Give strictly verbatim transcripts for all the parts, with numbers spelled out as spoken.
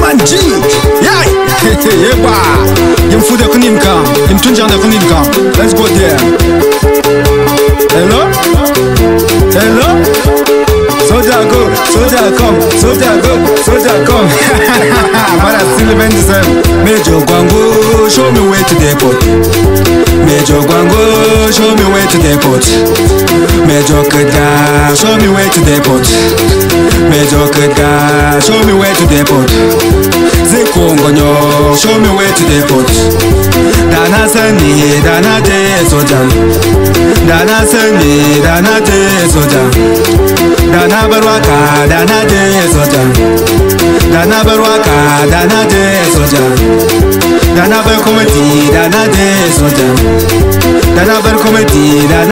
Manji, yay, yeba. Yem fude kuninka, yem tunjana kuninka. Let's go there. Hello, hello. Soldier go, soldier come, soldier go, soldier come. But I still remain the same. Major Gwango, show me way to the airport. Major Gwango, show me way to the airport. Major Kada, show me way to the airport. Major Kada, show me way to the airport. Zekongonyo, show me way to the airport. Dana Sani, Dana Te Sojan. Dana Sani, Dana Te Sojan. Dana Barwaka, Dana De Soja. Dana Barwaka, Dana De Soja. Dana Bar Committee, Dana De Soja. Dana Bar Committee, Dana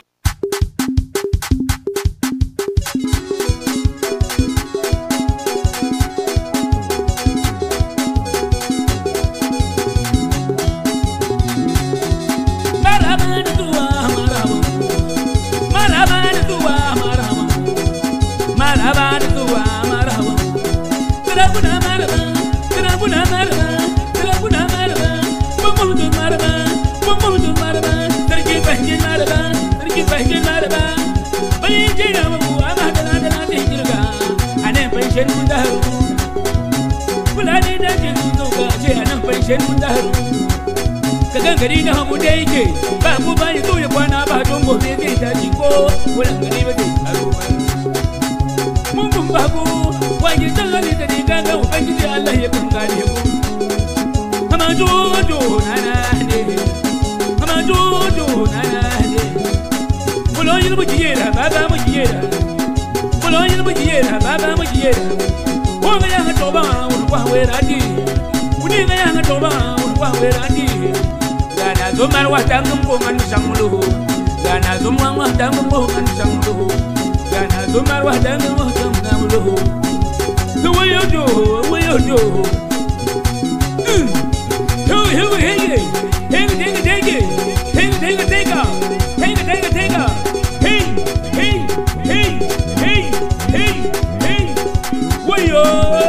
gari na hamu da yake ba ku ba ni zuwa kwana ba don gobe zai tashi ko wannan gari ba zai tsaro ba mun kun ba ku wani tsallani da ni ganga ubangiji Allah ya kun gane ku kama jojo nana ne kama jojo nana ne kulon yin mu jiyera baba mu jiyera kulon yin mu jiyera baba mu jiyera ko ga ya to ba wani kwa wera di kuni ga ya to ba wani kwa wera di Gana zumar watangum bungan sangluhu Gana zumar watangum bungan sangluhu Gana zumar watangum bungan sangluhu The way you do, the way you do Hey, hey, hey, hey Hey, take it, take it Hey, take it, take it Take it, take it, take it Hey, hey, hey, hey, hey, hey Way you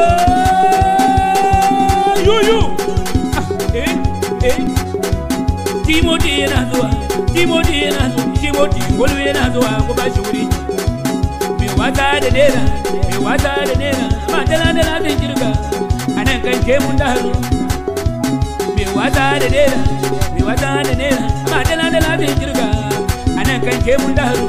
You, you Hey, hey Timothy na zuwa, Timothy na zuwa, Timothy ngolwe na zuwa kubashuri. Me wata da nera, me wata da nera, madala da la tinjirga, anan kan ke mun da haru. Me wata da nera, me wata da nera, madala da la tinjirga, anan kan ke mun da haru.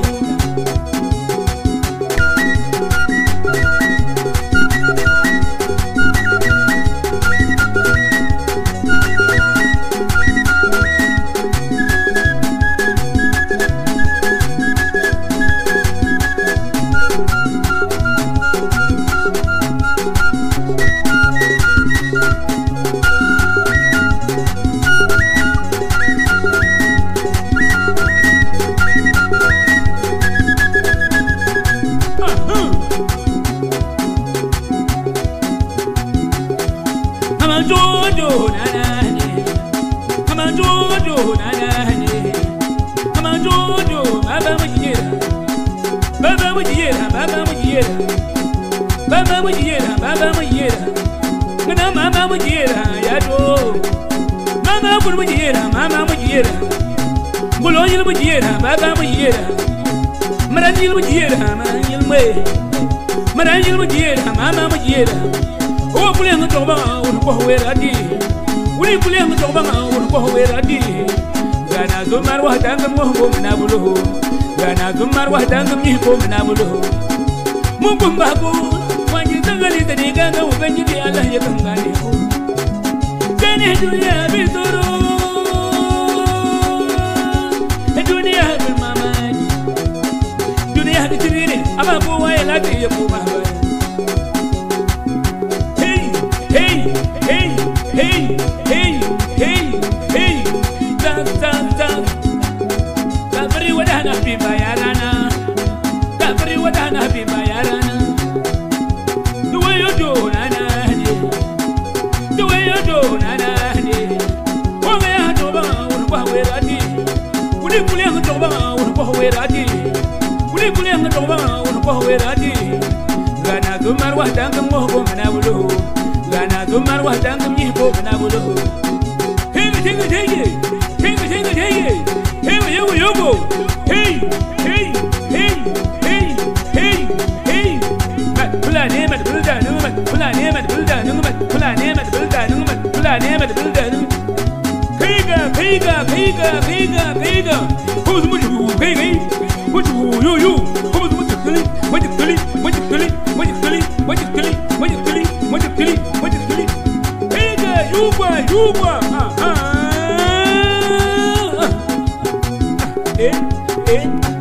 Mun ba ku wani zangali da ni ganga ubangiji Allah ya kan gane ku gane duniya bi tsoro duniya bin mamaki duniya da tire amma kowa ya lafiya ya koma ba hey hey hey hey hey hey hey ta ta ta ta bari wadana bi bayarana ta bari wadana bi bayarana Gana zumar wa dangam mo go mana bulu Gana zumar wa fulani mai bulda nan mai fulani mai bulda nan mai fulani mai bulda nan kaiga kaiga kaiga kaiga kaiga ko su mu ju kai kai ko ju yu yu ko su mu tuli mu tuli mu tuli mu tuli mu tuli mu tuli mu tuli mu tuli kaiga yuba yuba ah ah eh eh